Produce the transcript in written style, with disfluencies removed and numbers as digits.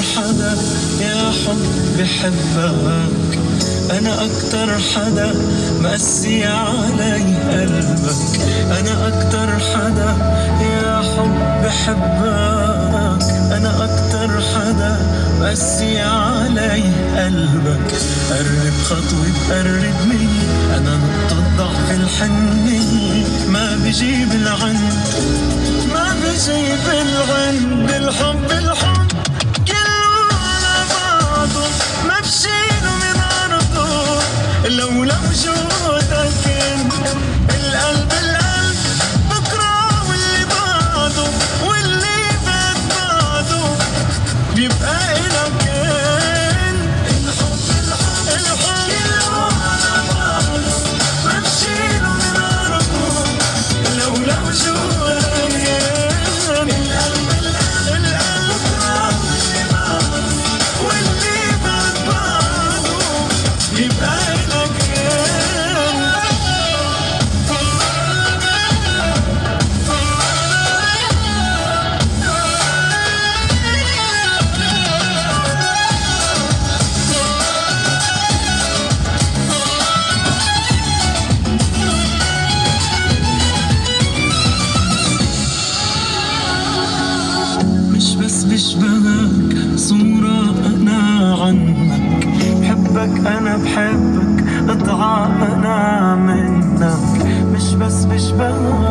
حدا يا حب بحبك، أنا أكتر حدا مقسي علي قلبك، أنا أكتر حدا يا حب بحبك، أنا أكتر حدا مقسي علي قلبك. قرب خطوة بقرب مني، أنا نقطة ضعف الحنية، ما بجيب العند ما بجيب العند. الحب الحب كله على بعضه، ما بشيله من أرضه لولا وجودك انت. القلب القلب بكره واللي بعده، واللي بعد بعده بيبقى إلك انت. الحب الحب كله على بعضه، ما بشيله من أرضه لولا وجودك انت. القلب القلب بكره واللي بعده، واللي بعد بعده بيبقى إلك مش بس بشبهك صورة أنا عنك، بحبك أنا بحبك قطعة أنا منك. مش بس بشبهك